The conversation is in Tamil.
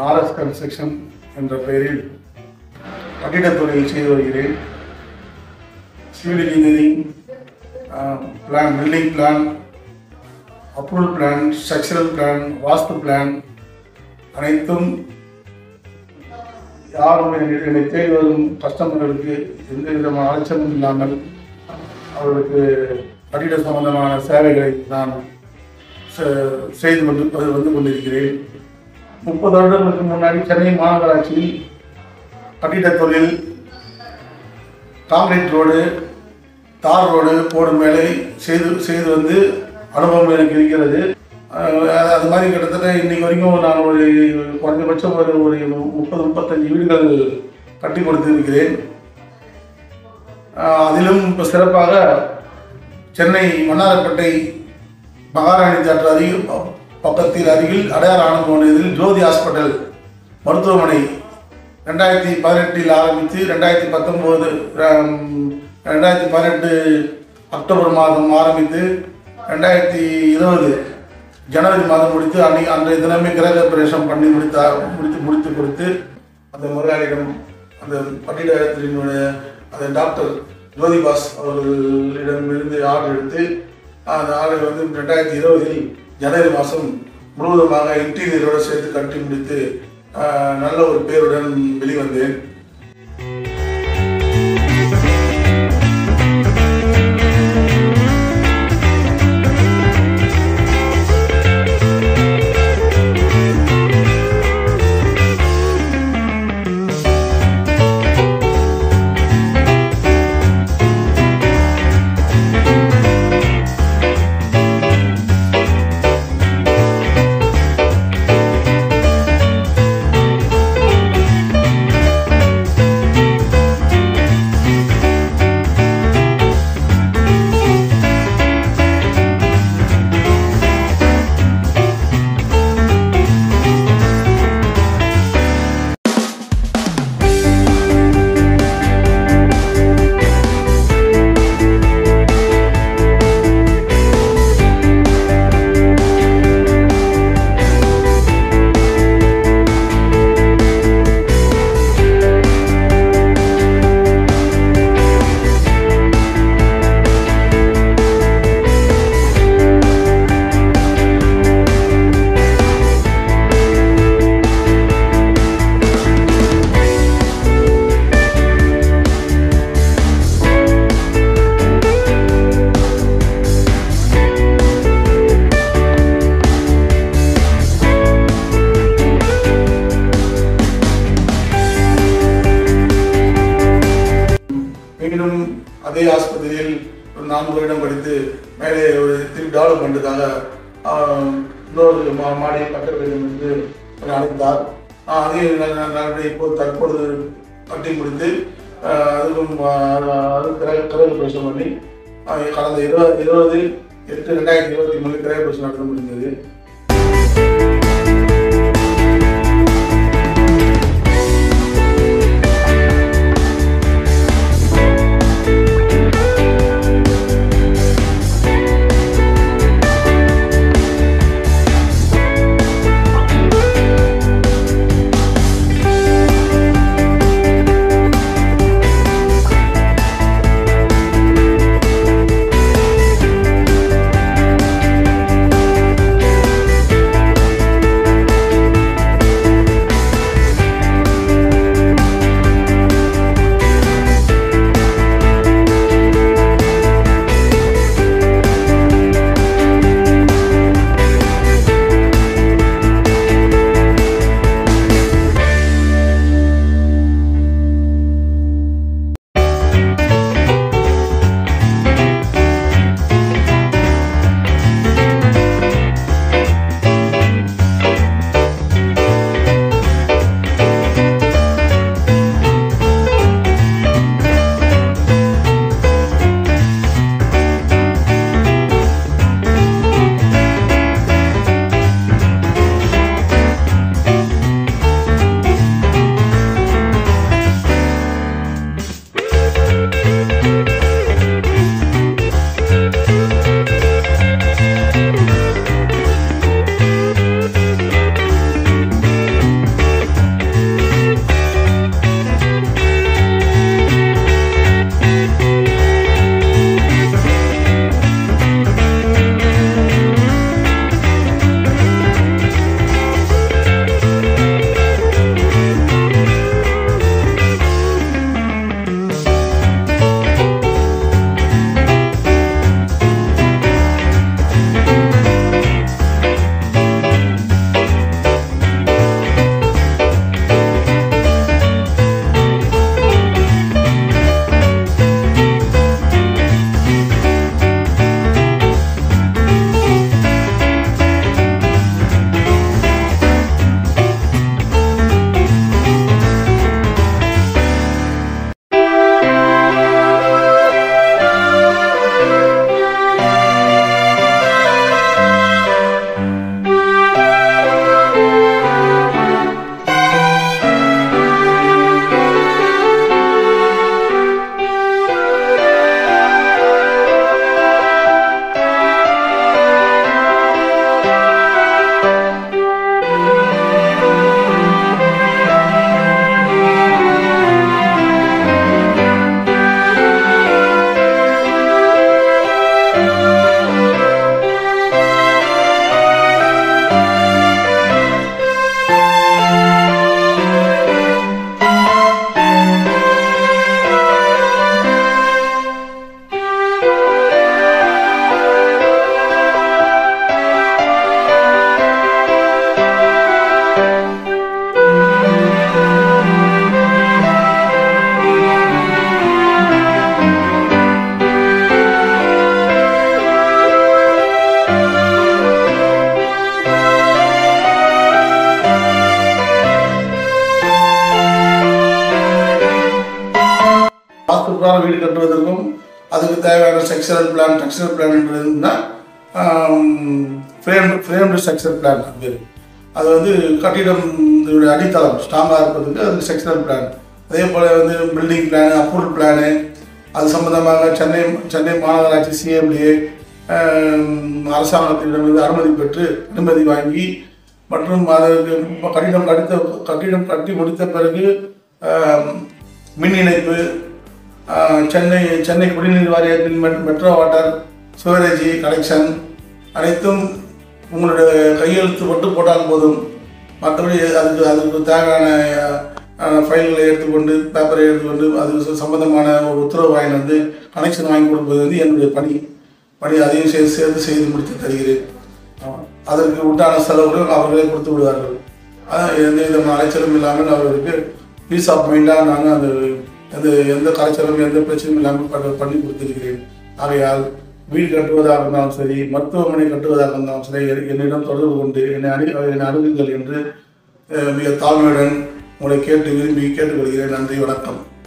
ஆர்எஸ் கன்ஸ்ட்ரக்ஷன் என்ற பெயரில் கட்டிடத் தொழில் செய்து வருகிறேன். Civil engineering, plan, building plan, approval plan, structural plan, vastu plan அனைத்தும் யாரும் என்னை தேடி வரும் கஸ்டமர்களுக்கு எந்த விதமான அலட்சியமும் இல்லாமல் அவர்களுக்கு கட்டிட சம்பந்தமான சேவைகளை நான் செய்து கொண்டிருக்கிறேன். 30 வருடங்களுக்கு முன்னாடி சென்னை மாநகராட்சியில் கட்டிடத் தொழில், காங்கிரீட் ரோடு, தார் ரோடு போடும் வேலை செய்து வந்து அனுபவம் எனக்கு இருக்கிறது. அது மாதிரி கிட்டத்தட்ட இன்னைக்கு வரைக்கும் நான் ஒரு குறைஞ்சபட்சம் ஒரு 30-35 வீடுகள் கட்டி கொடுத்திருக்கிறேன். அதிலும் இப்போ சிறப்பாக சென்னை மன்னார்பேட்டை மகாராணி தியேட்டர் பக்கத்தில் அருகில் அடையார் ஆனந்தவனில் ஜோதி ஹாஸ்பிட்டல் மருத்துவமனை 2018 ஆரம்பித்து 2018 அக்டோபர் மாதம் ஆரம்பித்து 2020 ஜனவரி மாதம் முடித்து அன்றைய தினமே கிரக பிரவேசம் பண்ணி முடித்து கொடுத்து அந்த முதலாளியிடம், அந்த கட்டிடத்தினுடைய அந்த டாக்டர் ஜோதிபாஸ் அவர்களிடமிருந்து ஆர்டர் எடுத்து அந்த ஆர்டர் வந்து 2020 ஜனவரி மாதம் முழுவதுமாக இன்டீரியரோடு சேர்த்து கட்டி முடித்து நல்ல ஒரு பேருடன் வெளிவந்தேன். மீண்டும் அதே ஆஸ்பத்திரியில் ஒரு 4 வருடம் படித்து மேலே ஒரு டெவலப்மெண்ட்டுக்காக இன்னொரு மாடி கட்ட வேண்டும் என்று அழைத்தார். அதையும் இப்போது தற்பொழுது கட்டி முடித்து அதுக்கும் கிரக பிரவேசம் பண்ணி கடந்த 20/8/2023 கிரக பிரவேசம் நடத்த முடிந்தது. தேவையான ஸ்ட்ரக்சரல் பிளான் இருந்ததுன்னா ஃப்ரேம்டு ஸ்ட்ரக்சர் பிளான் பேர். அது வந்து கட்டிடம் அடித்தளம் ஸ்ட்ராங்காக இருப்பதுக்கு அது ஸ்ட்ரக்சரல் பிளான். அதே போல் வந்து பில்டிங் பிளானு, அப்ரூவல் பிளானு, அது சம்மந்தமாக சென்னை மாநகராட்சி சிஎம்டிஏ அரசாங்கத்திடமிருந்து அனுமதி வாங்கி மற்றும் அதற்கு கட்டிடம் கட்டி முடித்த பிறகு மின் இணைப்பு, சென்னை குடிநீர் வாரியத்தின் மெட்ரோ வாட்டர் சுவரேஜி கனெக்ஷன் அனைத்தும் உங்களுடைய கையெழுத்து மட்டும் போட்டால் போதும். மற்றபடி அதுக்கு தேவையான ஃபைல்களை எடுத்துக்கொண்டு, பேப்பரை எடுத்துக்கொண்டு, அது சம்பந்தமான ஒரு உத்தரவு வாங்கி வந்து கனெக்ஷன் வாங்கி கொடுப்பது வந்து என்னுடைய பணி. அதையும் சேர்த்து செய்து முடித்து தருகிறேன். அதற்கு உண்டான செலவுகள் அவர்களே கொடுத்து விடுவார்கள். எந்த விதமான அலைச்சலும் இல்லாமல் அவர்களுக்கு பீஸ் ஆஃப் மைண்டாக நான் அந்த எந்த கலைச்சலும் எந்த பிரச்சனையும் இல்லாமல் பண்ணி கொடுத்திருக்கிறேன். ஆகையால் வீடு கட்டுவதாக இருந்தாலும் சரி, மருத்துவமனை கட்டுவதாக இருந்தாலும் சரி, என்னிடம் தொடர்பு கொண்டு என்னை அணுகுங்கள் என்று மிக தாழ்மையுடன் உங்களை விரும்பி கேட்டுக்கொள்கிறேன். நன்றி, வணக்கம்.